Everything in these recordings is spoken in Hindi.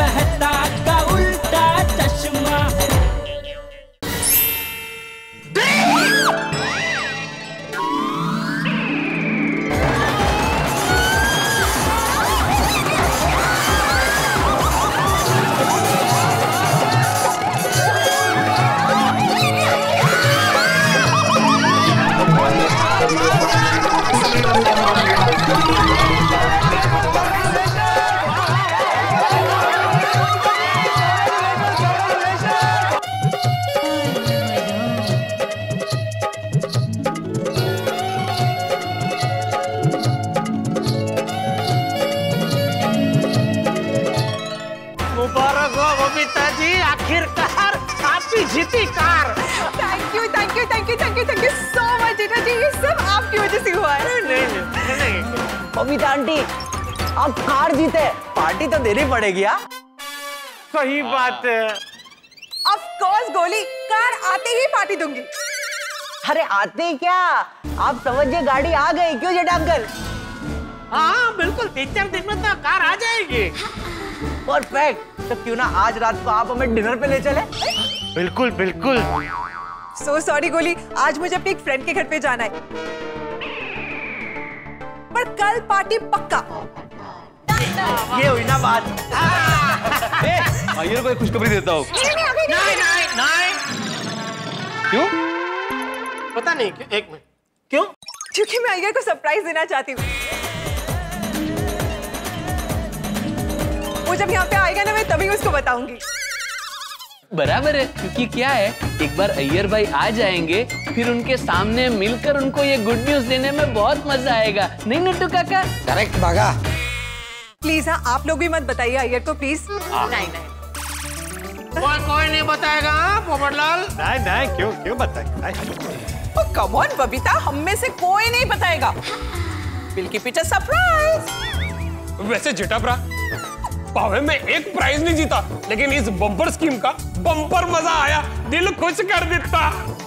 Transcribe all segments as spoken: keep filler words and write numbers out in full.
मेहता का उल्टा चश्मा। मुबारक हो बबीता जी, आखिरकार आपकी जीती car. Thank you thank you thank you thank you thank you so much Jetha ji, ये सब आपकी वजह से हुआ है। नहीं नहीं नहीं। बबीता आंटी, आप कार जीते, पार्टी तो देनी पड़ेगी। यार सही बात है। ऑफ कोर्स गोली, कार आते ही पार्टी दूंगी। अरे आते क्या, आप समझिए गाड़ी आ गई। क्यों जेठा अंकल? हाँ बिल्कुल, तीन चार दिन में तो कार आ जाएगी। परफेक्ट। तो क्यों ना आज रात को आप हमें डिनर पे ले चले? बिल्कुल बिल्कुल। सो सॉरी गोली, आज मुझे अपने एक फ्रेंड के घर पे जाना है, पर कल पार्टी पक्का। ये हुई ना बात। अय्यर को एक खुशखबरी देता हूँ। नहीं नहीं नहीं। क्यों? पता नहीं क्यों। एक मिनट, क्यों? क्योंकि मैं अय्यर को सरप्राइज देना चाहती हूँ। वो जब यहाँ पे आएगा ना, मैं तभी उसको बताऊंगी। बराबर है, क्योंकि क्या है, एक बार अय्यर भाई आ जाएंगे, फिर उनके सामने मिलकर उनको ये गुड न्यूज देने में बहुत मजा आएगा। नहीं नट्टू काका? करेक्ट बागा। प्लीज हाँ, आप लोग भी मत बताइए अय्यर को प्लीज। नहीं नहीं, कोई कोई नहीं बताएगा। पोपटलाल नहीं नहीं, क्यों क्यों बताएगा? कम ऑन बबीता, हम में से कोई नहीं बताएगा। Will keep it a surprise. वैसे जेठाब्रा, पावे में एक प्राइज नहीं जीता, लेकिन इस बम्पर स्कीम का बम्पर मजा आया, दिल खुश कर देता।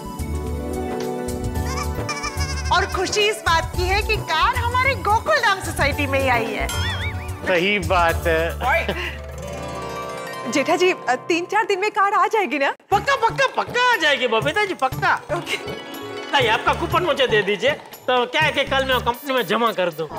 और खुशी इस बात की है कि कार हमारे गोकुल धाम सोसाइटी में ही आई है। सही बात है। जेठा जी, तीन चार दिन में कार आ जाएगी ना? पक्का पक्का पक्का आ जाएगी बबीता जी, पक्का। ओके। नहीं, आपका कूपन मुझे दे दीजिए, तो क्या है कि कल मैं कंपनी में जमा कर दूं।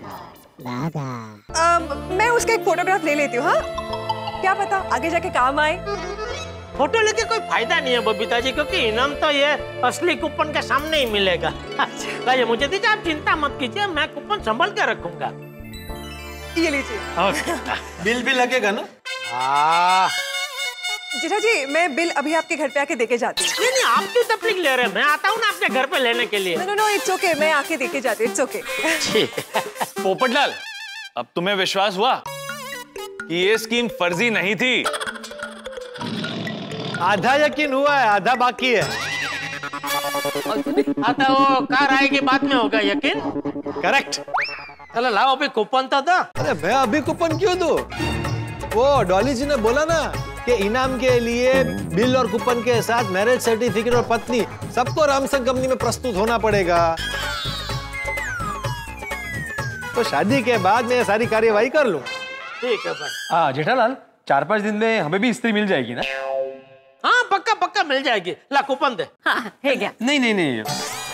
आ, मैं उसका एक फोटोग्राफ ले लेती हूँ। हाँ, क्या पता आगे जाके काम आए। फोटो लेके कोई फायदा नहीं है बबीता जी, क्योंकि इनाम तो ये असली कूपन के सामने ही मिलेगा। ये मुझे दीजिए, आप चिंता मत कीजिए, मैं कूपन संभल के रखूंगा। ये लीजिए। बिल भी लगेगा ना? हाँ। जेठा जी, मैं बिल अभी आपके घर पे आके देके जाती हूँ। नहीं नहीं, आप क्यों तकलीफ ले रहे हैं? मैं आता हूँ ना आपके घर पे लेने के लिए। नो नो, इट्स ओके, मैं आके देके जाती हूँ। It's okay. पोपटलाल, अब तुम्हें विश्वास हुआ कि ये स्कीम फर्जी नहीं थी? आधा यकीन हुआ है, आधा बाकी है। आता वो कार आएगी बाद में होगा यकीन। करेक्ट। चलो लाओ, अभी कूपन तो दो। अरे मैं अभी कूपन क्यों दूं? वो डॉली जी ने बोला ना कि इनाम के लिए बिल और कूपन के साथ मैरिज सर्टिफिकेट और पत्नी सबको रामसंग कंपनी में प्रस्तुत होना पड़ेगा। तो शादी के बाद मैं सारी कार्यवाही कर लूं। ठीक है भाई। हाँ जेठालाल, चार पांच दिन में हमें भी स्त्री मिल जाएगी ना? हाँ पक्का पक्का मिल जाएगी। ला कूपन दे। हाँ, है क्या? नहीं नहीं नहीं,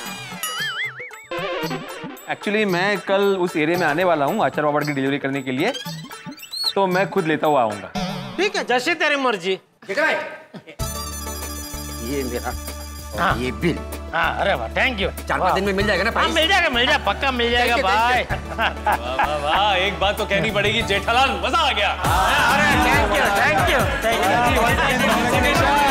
एक्चुअली मैं कल उस एरिया में आने वाला हूँ आचार पापड़ की डिलीवरी करने के लिए, तो मैं खुद लेता हुआ आऊंगा। ठीक है, जैसे तेरी मर्जी। ये मेरा, हाँ। ये बिल। हाँ, अरे वाह, थैंक यू। चार पाँच दिन में मिल जाएगा ना? हाँ, मिल जाएगा मिल जाएगा, पक्का मिल जाएगा भाई। वाह वाह वाह, एक बात तो कहनी पड़ेगी जेठालाल, मजा आ गया। अरे thank you thank you thank you.